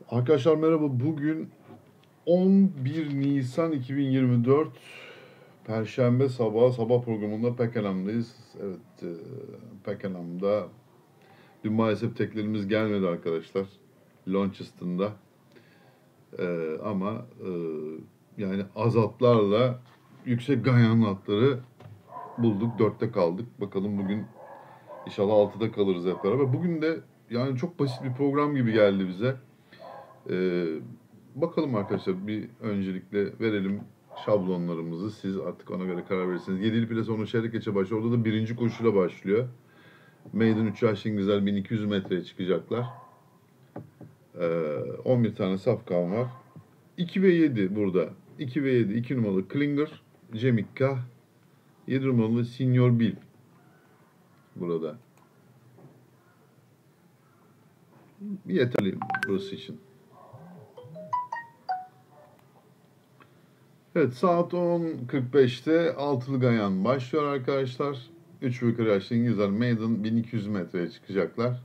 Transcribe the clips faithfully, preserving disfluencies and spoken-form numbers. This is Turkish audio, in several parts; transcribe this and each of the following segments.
Arkadaşlar merhaba. Bugün on bir Nisan iki bin yirmi dört Perşembe sabahı sabah programında Pakenham'dayız. Evet, e, Pakenham'da dün maalesef teklerimiz gelmedi arkadaşlar. Launceston'da. E, ama e, yani az atlarla yüksek ganyan atları bulduk. Dörtte kaldık. Bakalım bugün inşallah altıda kalırız hep beraber. Bugün de yani çok basit bir program gibi geldi bize. Ee, bakalım arkadaşlar, bir öncelikle verelim şablonlarımızı. Siz artık ona göre karar verirsiniz. Yedili plase onu çeyrek geçe başlıyor. Orada da birinci koşuyla başlıyor. Maiden üç yaşlı İngilizler bin iki yüz metreye çıkacaklar. Ee, on bir tane safkan var. iki ve yedi burada. iki ve yedi. iki numaralı Klinger, Cemikka. yedi numaralı Senior Bill burada. Yeterli burası için. Evet, saat on kırk beşte altılı ganyan başlıyor arkadaşlar. üç ve yukarı yaşlı İngilizler Maiden bin iki yüz metreye çıkacaklar.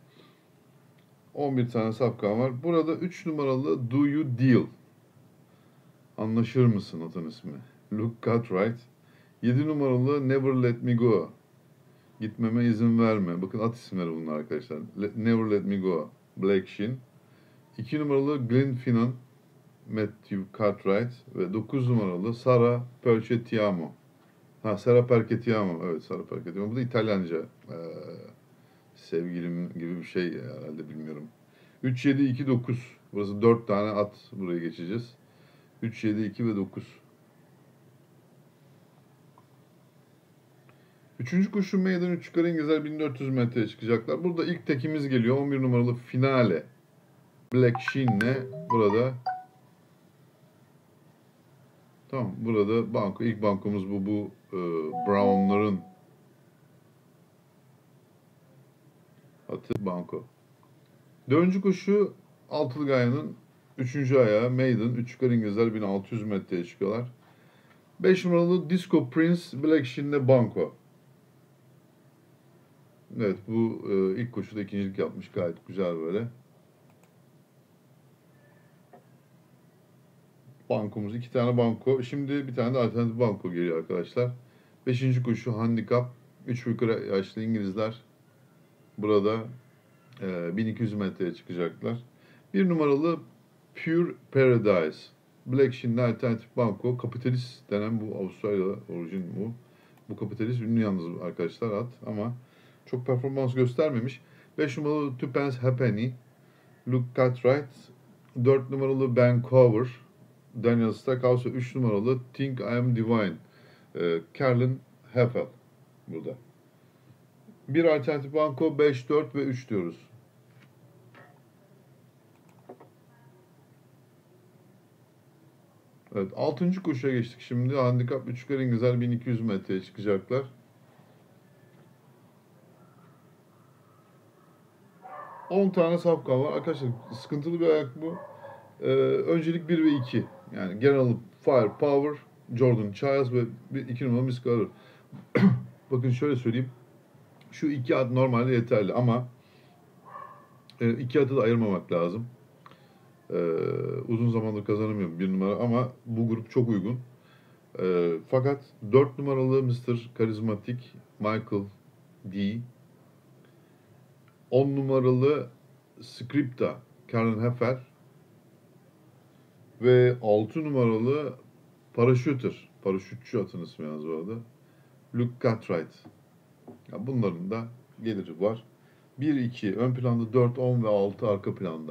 on bir tane safkan var. Burada üç numaralı Do You Deal. Anlaşır mısın atın ismi? Luke Cartwright. yedi numaralı Never Let Me Go. Gitmeme izin verme. Bakın at isimleri bunlar arkadaşlar. Never Let Me Go. Blake Shin. iki numaralı Glenfinnan, Matthew Cartwright ve dokuz numaralı Sara Perchettiamo. Ha, Sara Perchettiamo. Evet, Sara Perchettiamo. Bu da İtalyanca. Ee, sevgilim gibi bir şey herhalde, bilmiyorum. üç, yedi, iki, dokuz. Burası dört tane at. Buraya geçeceğiz. üç, yedi, iki ve dokuz. Üçüncü koşu meydan üç yukarı İngilizler bin dört yüz metreye çıkacaklar. Burada ilk tekimiz geliyor. on bir numaralı Finale. Black Shin'le burada. Tamam, burada banko. İlk bankomuz bu. Bu e, Brown'ların atı banko. Dördüncü koşu altılı gayanın üçüncü ayağı Maiden. üç yukarı İngilizler bin altı yüz metreye çıkıyorlar. beş numaralı Disco Prince Black Shin'le banko. Evet, bu e, ilk koşuda ikincilik yapmış. Gayet güzel böyle. Bankomuz iki tane banko. Şimdi bir tane de alternatif banko geliyor arkadaşlar. Beşinci koşu handikap. üç yukarı yaşlı İngilizler burada e, bin iki yüz metreye çıkacaklar. Bir numaralı Pure Paradise. Black Shin'le alternatif banko. Kapitalist denen bu Avustralya orijin bu. Bu kapitalist ünlü yalnız arkadaşlar at ama çok performans göstermemiş. beş numaralı Two Halfpenny. Luke Cartwright. dört numaralı Ben Cover. Daniel Stackhouse. üç numaralı Think I Am Divine. Ee, Carlin Heffel burada. Bir alternatif banko beş, dört ve üç diyoruz. Evet, altıncı koşuya geçtik şimdi. Handikap üç yukarı İngilizler bin iki yüz metreye çıkacaklar. on tane safkan var. Arkadaşlar sıkıntılı bir ayak bu. Ee, öncelik bir ve iki. Yani genel Fire, Power, Jordan Childs ve iki numaralı Miss Carter. Bakın şöyle söyleyeyim. Şu iki at normalde yeterli ama e, iki atı da ayırmamak lazım. Ee, uzun zamandır kazanamıyorum bir numara ama bu grup çok uygun. Ee, fakat dört numaralı mister Karizmatik Michael D. on numaralı Scripta Karen Heffer ve altı numaralı Paraşütür, paraşütçü atın ismi yalnız bu arada, Luke Cartwright. Ya bunların da geliri var. bir, iki ön planda, dört, on ve altı arka planda.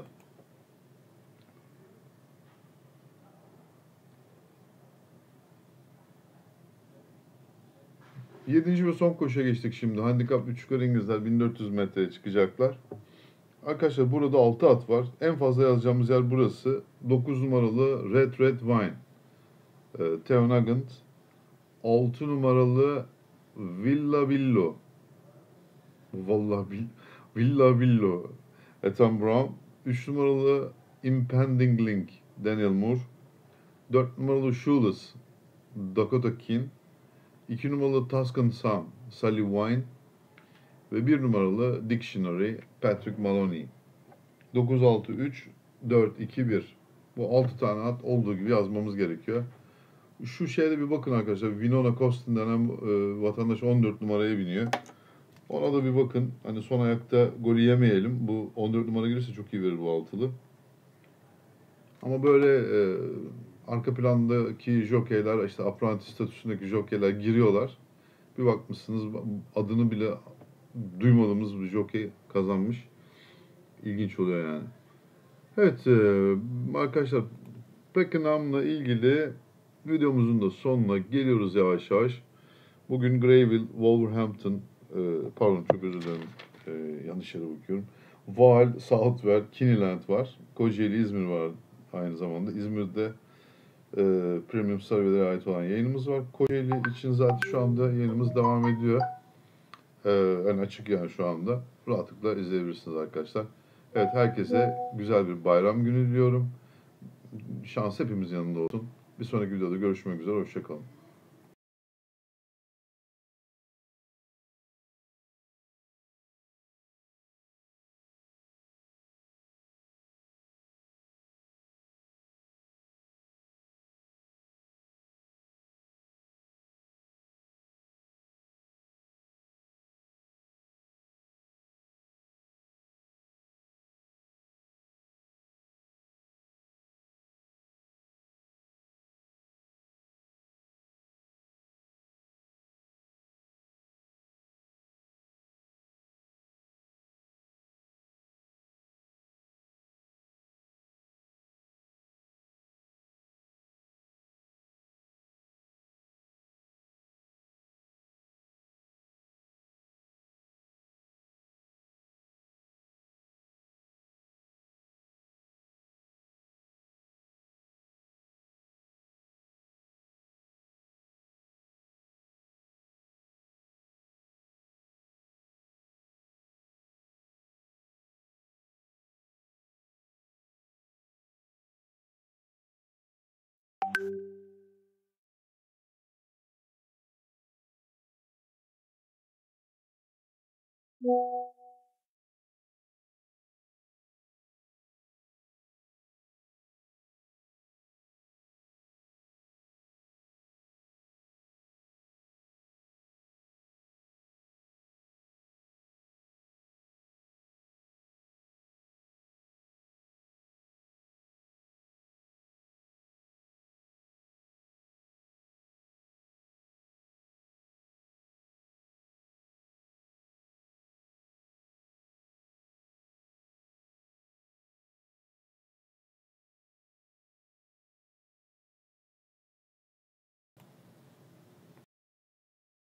Yedinci ve son koşuya geçtik şimdi. Handikap üç yukarı İngilizler bin dört yüz metreye çıkacaklar. Arkadaşlar burada altı at var. En fazla yazacağımız yer burası. dokuz numaralı Red Red Wine. Ee, Theo Nugent. altı numaralı Villa Villo. Vallahi bil, Villa Villo. Ethan Brown. üç numaralı Impending Link. Daniel Moore. dört numaralı Shoeless. Dakota Kin. iki numaralı Tuscan Sam. Sally Wine. Ve bir numaralı Dictionary. Patrick Maloney. dokuz, altı, üç dört, iki, bir. Bu altı tane at olduğu gibi yazmamız gerekiyor. Şu şeyde bir bakın arkadaşlar. Winona Costin denen e, vatandaş on dört numaraya biniyor. Ona da bir bakın. Hani son ayakta golü yemeyelim. Bu on dört numara gelirse çok iyi verir bu altılı. Ama böyle e, arka plandaki jokeyler, işte apprentice statüsündeki jokeyler giriyorlar. Bir bakmışsınız adını bile duymadığımız bir jokey kazanmış. İlginç oluyor yani. Evet e, arkadaşlar, Pakenham'la ilgili videomuzun da sonuna geliyoruz yavaş yavaş. Bugün Greyville, Wolverhampton, e, pardon çok özür dilerim, e, yanlış yere bakıyorum. Vaal, Southwell, Kineland var. Kocaeli, İzmir var aynı zamanda. İzmir'de e, Premium Survey'lere ait olan yayınımız var. Kocaeli için zaten şu anda yayınımız devam ediyor. E, yani açık yani şu anda. Rahatlıkla izleyebilirsiniz arkadaşlar. Evet, herkese güzel bir bayram günü diliyorum. Şans hepimizin yanında olsun. Bir sonraki videoda görüşmek üzere. Hoşçakalın.